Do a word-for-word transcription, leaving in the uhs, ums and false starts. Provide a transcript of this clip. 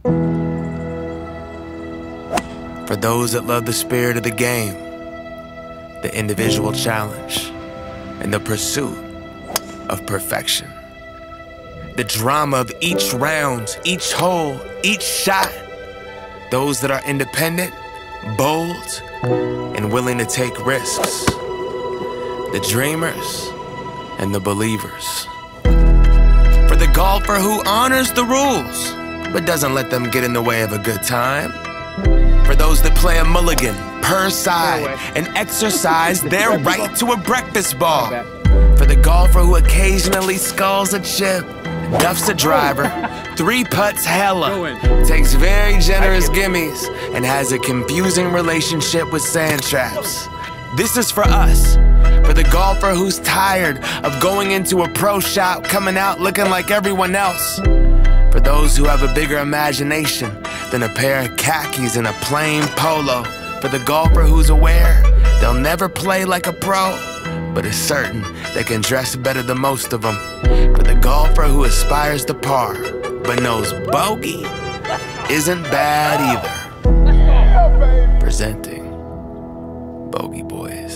For those that love the spirit of the game, the individual challenge, and the pursuit of perfection. The drama of each round, each hole, each shot. Those that are independent, bold, and willing to take risks. The dreamers and the believers. For the golfer who honors the rules, but doesn't let them get in the way of a good time. For those that play a mulligan per side and exercise their right to a breakfast ball. For the golfer who occasionally sculls a chip, duffs a driver, three putts hella, takes very generous gimmies, and has a confusing relationship with sand traps. This is for us. For the golfer who's tired of going into a pro shop, coming out looking like everyone else. For those who have a bigger imagination than a pair of khakis and a plain polo. For the golfer who's aware they'll never play like a pro, but is certain they can dress better than most of them. For the golfer who aspires to par, but knows bogey isn't bad either. Presenting Bogey Boys.